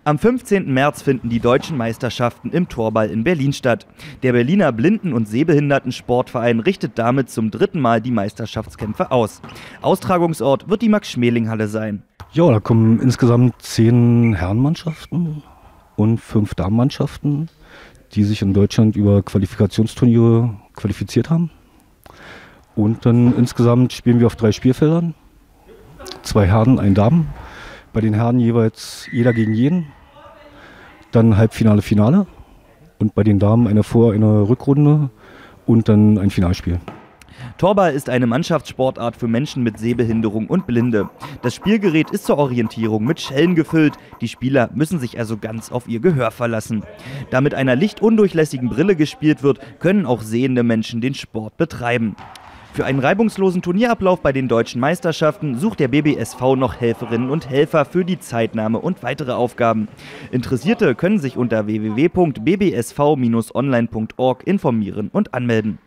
Am 15. März finden die deutschen Meisterschaften im Torball in Berlin statt. Der Berliner Blinden- und Sehbehinderten-Sportverein richtet damit zum 3. Mal die Meisterschaftskämpfe aus. Austragungsort wird die Max-Schmeling-Halle sein. Ja, da kommen insgesamt 10 Herrenmannschaften und 5 Damenmannschaften, die sich in Deutschland über Qualifikationsturniere qualifiziert haben. Und dann insgesamt spielen wir auf 3 Spielfeldern. 2 Herren, 1 Damen. Bei den Herren jeweils jeder gegen jeden. Dann Halbfinale, Finale. Und bei den Damen eine eine Rückrunde und dann ein Finalspiel. Torball ist eine Mannschaftssportart für Menschen mit Sehbehinderung und Blinde. Das Spielgerät ist zur Orientierung mit Schellen gefüllt. Die Spieler müssen sich also ganz auf ihr Gehör verlassen. Da mit einer lichtundurchlässigen Brille gespielt wird, können auch sehende Menschen den Sport betreiben. Für einen reibungslosen Turnierablauf bei den deutschen Meisterschaften sucht der BBSV noch Helferinnen und Helfer für die Zeitnahme und weitere Aufgaben. Interessierte können sich unter www.bbsv-online.org informieren und anmelden.